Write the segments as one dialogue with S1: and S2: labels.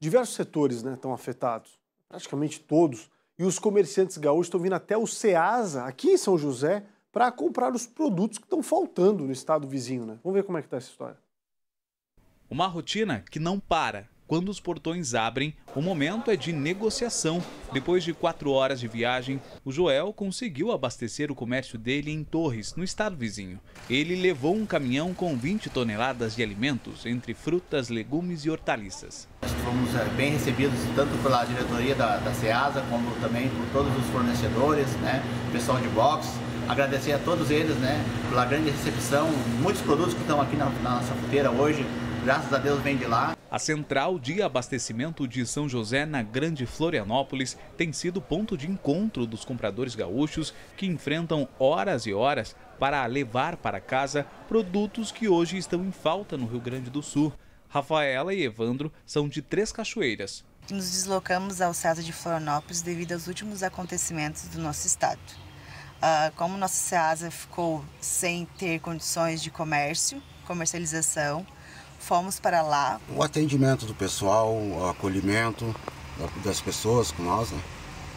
S1: Diversos setores, né, estão afetados, praticamente todos, e os comerciantes gaúchos estão vindo até o Ceasa, aqui em São José, para comprar os produtos que estão faltando no estado vizinho, né? Vamos ver como é que está essa história.
S2: Uma rotina que não para. Quando os portões abrem, o momento é de negociação. Depois de 4 horas de viagem, o Joel conseguiu abastecer o comércio dele em Torres, no estado vizinho. Ele levou um caminhão com 20 toneladas de alimentos, entre frutas, legumes e hortaliças.
S3: Fomos bem recebidos tanto pela diretoria da Ceasa, como também por todos os fornecedores, né, pessoal de box. Agradecer a todos eles, né, pela grande recepção. Muitos produtos que estão aqui na nossa fruteira hoje, graças a Deus, vem de lá.
S2: A central de abastecimento de São José, na Grande Florianópolis, tem sido ponto de encontro dos compradores gaúchos que enfrentam horas e horas para levar para casa produtos que hoje estão em falta no Rio Grande do Sul. Rafaela e Evandro são de Três Cachoeiras.
S4: Nos deslocamos ao Ceasa de Florianópolis devido aos últimos acontecimentos do nosso estado. Como nossa Ceasa ficou sem ter condições de comercialização, fomos para lá.
S5: O atendimento do pessoal, o acolhimento das pessoas com nós, né?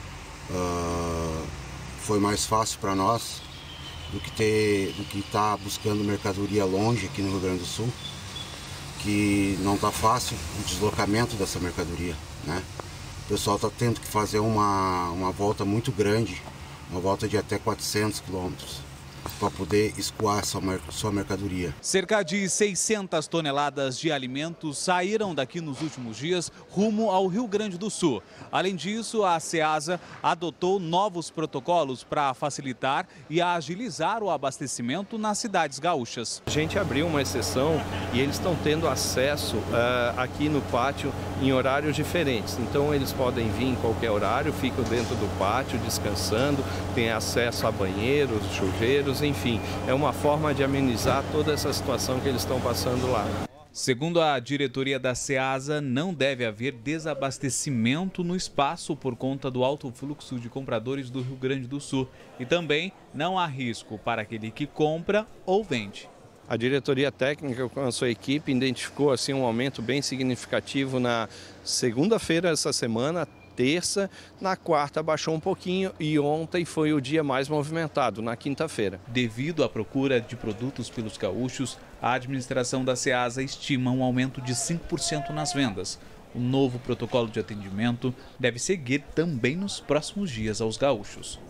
S5: Foi mais fácil para nós do que estar buscando mercadoria longe aqui no Rio Grande do Sul, que não está fácil o deslocamento dessa mercadoria, né? O pessoal está tendo que fazer uma volta muito grande, uma volta de até 400 quilômetros, para poder escoar sua mercadoria.
S2: Cerca de 600 toneladas de alimentos saíram daqui nos últimos dias rumo ao Rio Grande do Sul. Além disso, a Ceasa adotou novos protocolos para facilitar e agilizar o abastecimento nas cidades gaúchas.
S6: A gente abriu uma exceção e eles estão tendo acesso aqui no pátio em horários diferentes. Então eles podem vir em qualquer horário, ficam dentro do pátio descansando, têm acesso a banheiros, chuveiros, enfim, é uma forma de amenizar toda essa situação que eles estão passando lá.
S2: Segundo a diretoria da Ceasa, não deve haver desabastecimento no espaço por conta do alto fluxo de compradores do Rio Grande do Sul. E também não há risco para aquele que compra ou vende.
S6: A diretoria técnica com a sua equipe identificou assim, um aumento bem significativo na segunda-feira essa semana. Terça, na quarta baixou um pouquinho e ontem foi o dia mais movimentado, na quinta-feira.
S2: Devido à procura de produtos pelos gaúchos, a administração da Ceasa estima um aumento de 5% nas vendas. O novo protocolo de atendimento deve seguir também nos próximos dias aos gaúchos.